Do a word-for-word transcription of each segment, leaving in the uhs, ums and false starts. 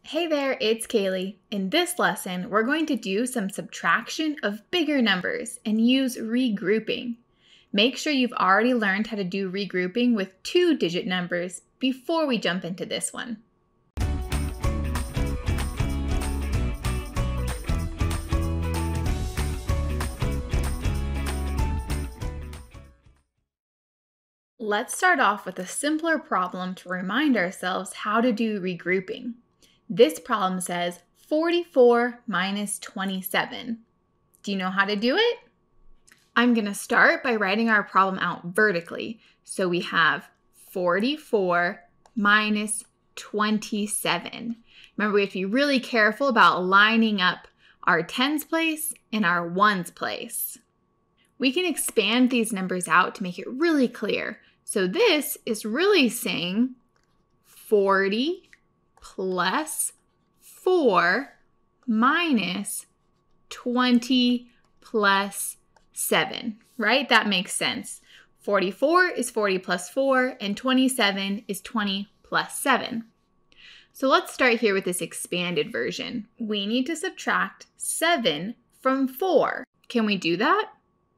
Hey there, it's Kaylee. In this lesson, we're going to do some subtraction of bigger numbers and use regrouping. Make sure you've already learned how to do regrouping with two-digit numbers before we jump into this one. Let's start off with a simpler problem to remind ourselves how to do regrouping. This problem says forty-four minus twenty-seven. Do you know how to do it? I'm going to start by writing our problem out vertically. So we have forty-four minus twenty-seven. Remember, we have to be really careful about lining up our tens place and our ones place. We can expand these numbers out to make it really clear. So this is really saying forty plus four minus twenty plus seven, right? That makes sense. forty-four is forty plus four, and twenty-seven is twenty plus seven. So let's start here with this expanded version. We need to subtract seven from four. Can we do that?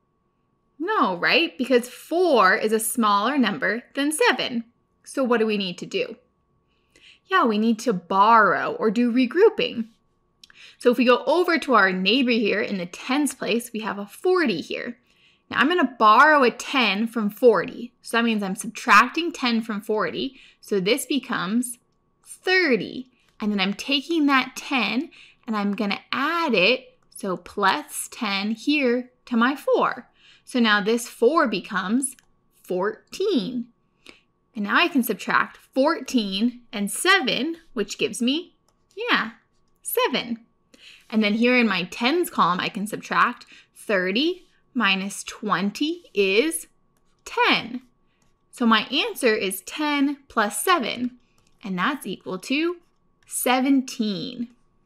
No, right? Because four is a smaller number than seven. So what do we need to do? Yeah, we need to borrow or do regrouping. So if we go over to our neighbor here in the tens place, we have a forty here. Now I'm going to borrow a ten from forty. So that means I'm subtracting ten from forty. So this becomes thirty. And then I'm taking that ten and I'm going to add it, so plus ten here to my four. So now this four becomes fourteen. And now I can subtract fourteen and seven, which gives me, yeah, seven. And then here in my tens column, I can subtract thirty minus twenty is ten. So my answer is ten plus seven, and that's equal to seventeen.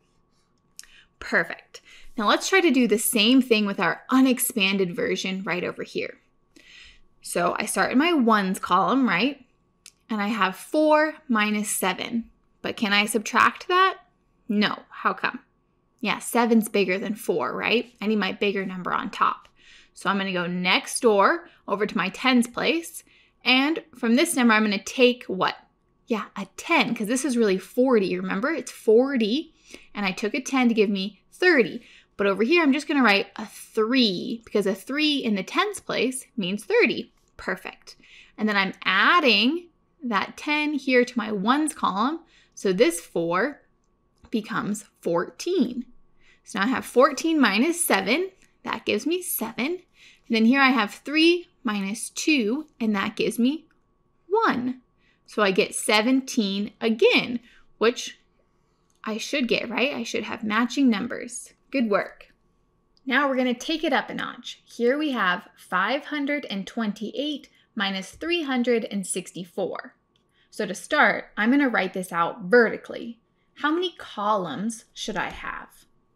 Perfect. Now let's try to do the same thing with our unexpanded version right over here. So I start in my ones column, right? And I have four minus seven. But can I subtract that? No. How come? Yeah, seven's bigger than four, right? I need my bigger number on top. So I'm going to go next door over to my tens place. And from this number, I'm going to take what? Yeah, a ten, because this is really forty. Remember, it's forty. And I took a ten to give me thirty. But over here, I'm just going to write a three, because a three in the tens place means thirty. Perfect. And then I'm adding that ten here to my ones column. So this four becomes fourteen. So now I have fourteen minus seven. That gives me seven. And then here I have three minus two, and that gives me one. So I get seventeen again, which I should get, right? I should have matching numbers. Good work. Now we're going to take it up a notch. Here we have five hundred twenty-eight minus three hundred sixty-four. So to start, I'm going to write this out vertically. How many columns should I have?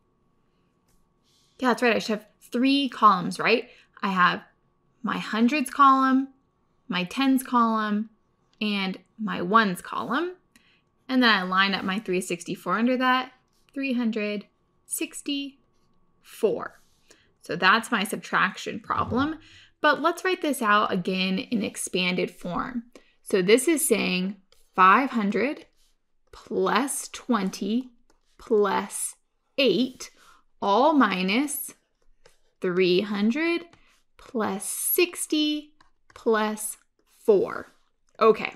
Yeah, that's right. I should have three columns, right? I have my hundreds column, my tens column, and my ones column. And then I line up my three hundred sixty-four under that, three hundred sixty-four. So that's my subtraction problem. But let's write this out again in expanded form. So this is saying five hundred plus twenty plus eight, all minus three hundred plus sixty plus four. Okay.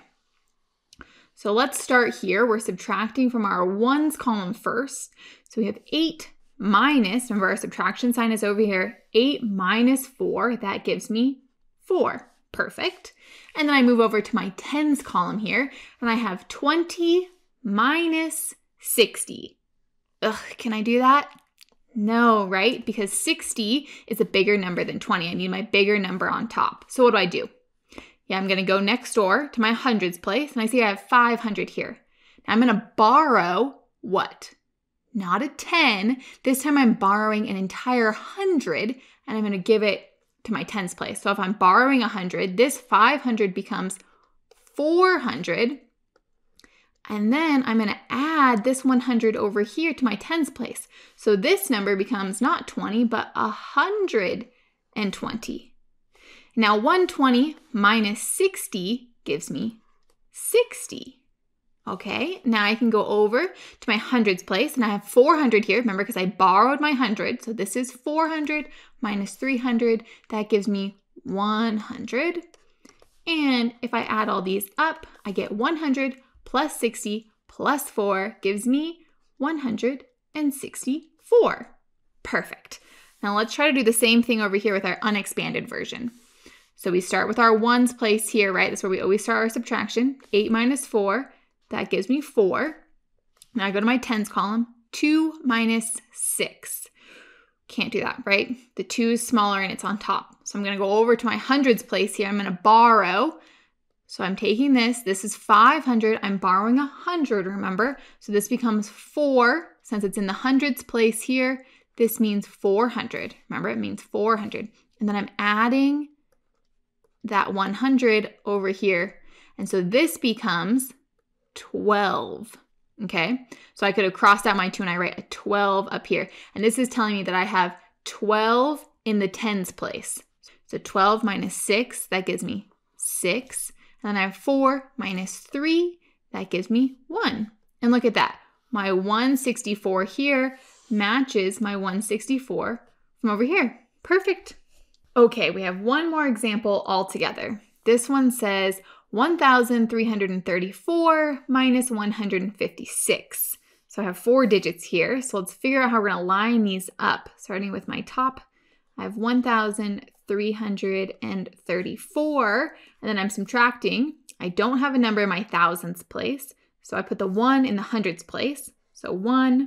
So let's start here. We're subtracting from our ones column first. So we have eight minus, remember our subtraction sign is over here, eight minus four, that gives me four. Perfect. And then I move over to my tens column here, and I have twenty minus sixty. Ugh, can I do that? No, right? Because sixty is a bigger number than twenty. I need my bigger number on top. So what do I do? Yeah, I'm going to go next door to my hundreds place, and I see I have five hundred here. Now I'm going to borrow what? Not a ten. This time I'm borrowing an entire hundred, and I'm going to give it to my tens place. So if I'm borrowing one hundred, this five hundred becomes four hundred. And then I'm going to add this one hundred over here to my tens place. So this number becomes not twenty, but one hundred twenty. Now one hundred twenty minus sixty gives me sixty. Okay, now I can go over to my hundreds place, and I have four hundred here, remember, because I borrowed my one hundred. So this is four hundred minus three hundred. That gives me one hundred. And if I add all these up, I get one hundred plus sixty plus four gives me one hundred sixty-four. Perfect. Now let's try to do the same thing over here with our unexpanded version. So we start with our ones place here, right? That's where we always start our subtraction. eight minus four, that gives me four. Now I go to my tens column. two minus six. Can't do that, right? The two is smaller and it's on top. So I'm going to go over to my hundreds place here. I'm going to borrow. So I'm taking this. This is five hundred. I'm borrowing one hundred, remember? So this becomes four. Since it's in the hundreds place here, this means four hundred. Remember, it means four hundred. And then I'm adding that one hundred over here. And so this becomes twelve. Okay, so I could have crossed out my two and I write a twelve up here. And this is telling me that I have twelve in the tens place. So twelve minus six, that gives me six. And then I have four minus three, that gives me one. And look at that. My one hundred sixty-four here matches my one hundred sixty-four from over here. Perfect. Okay, we have one more example altogether. This one says one thousand three hundred thirty-four minus one hundred fifty-six. So I have four digits here. So let's figure out how we're going to line these up. Starting with my top, I have one thousand three hundred thirty-four, and then I'm subtracting. I don't have a number in my thousands place, so I put the one in the hundreds place. So one,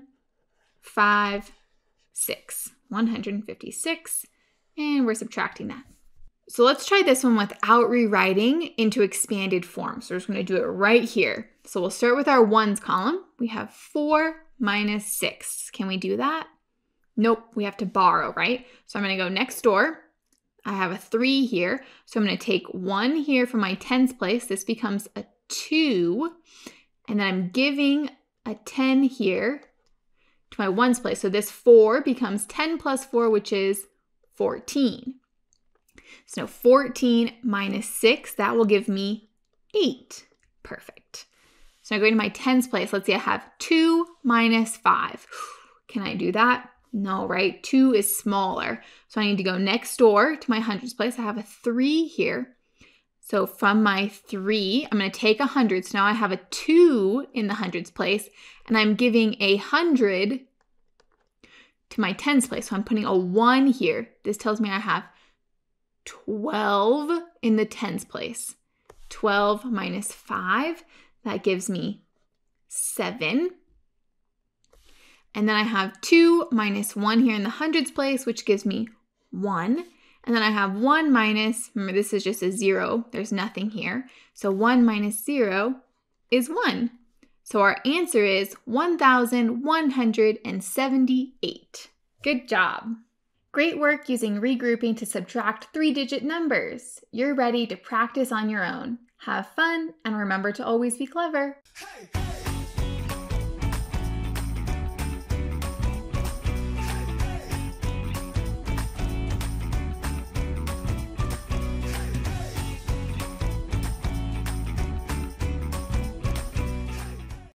five, six, one hundred fifty-six, and we're subtracting that. So let's try this one without rewriting into expanded form. So we're just going to do it right here. So we'll start with our ones column. We have four minus six. Can we do that? Nope, we have to borrow, right? So I'm going to go next door. I have a three here. So I'm going to take one here from my tens place. This becomes a two. And then I'm giving a ten here to my ones place. So this four becomes ten plus four, which is fourteen. So now fourteen minus six, that will give me eight. Perfect. So now going to my tens place, let's see, I have two minus five. Can I do that? No, right? two is smaller. So I need to go next door to my hundreds place. I have a three here. So from my three, I'm going to take one hundred. So now I have a two in the hundreds place, and I'm giving a one hundred to my tens place. So I'm putting a one here. This tells me I have twelve in the tens place. twelve minus five, that gives me seven. And then I have two minus one here in the hundreds place, which gives me one. And then I have one minus, remember this is just a zero, there's nothing here. So one minus zero is one. So our answer is one thousand one hundred seventy-eight. Good job. Great work using regrouping to subtract three-digit numbers. You're ready to practice on your own. Have fun, and remember to always be clever. Hey.